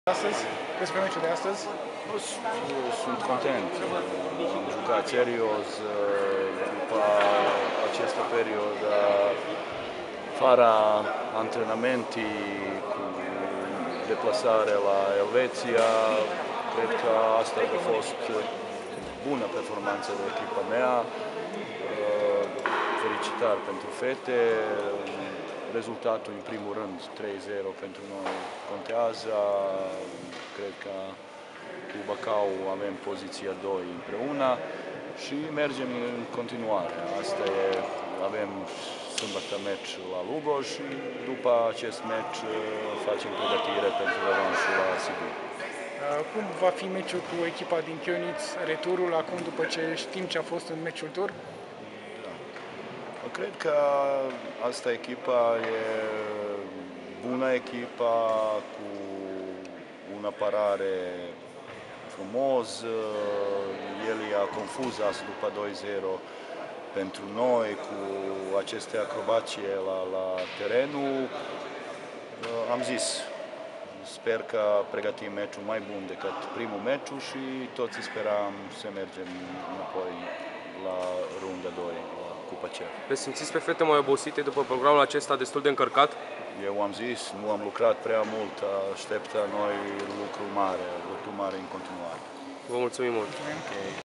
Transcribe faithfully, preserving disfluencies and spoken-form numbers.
Astăzi, despre meciul de astăzi? Sunt content. Am jucat serios după această perioadă, fără antrenamente, cu deplasare la Elveția. Cred că asta a fost bună performanță de echipa mea. Felicitări pentru fete. Rezultatul, în primul rând, trei zero pentru noi contează. Cred că cu Bacău avem poziția doi împreună și mergem în continuare. Asta e, avem sâmbătă meci la Lugoj și după acest meci facem pregătire pentru revanșul la Sibiu. Cum va fi meciul cu echipa din Chionitz, returul, acum după ce știm ce a fost în meciul tur? Cred că asta echipa e bună echipa, cu un apărare frumos. El e confuz azi după doi zero pentru noi, cu aceste acrobație la, la terenul. Am zis, sper că pregătim meciul mai bun decât primul meciul și toți sperăm să mergem înapoi la runda doi. Le simțiți pe fete mai obosite după programul acesta destul de încărcat? Eu am zis, nu am lucrat prea mult, așteptă noi lucru mare, lucru mare în continuare. Vă mulțumim mult! Okay.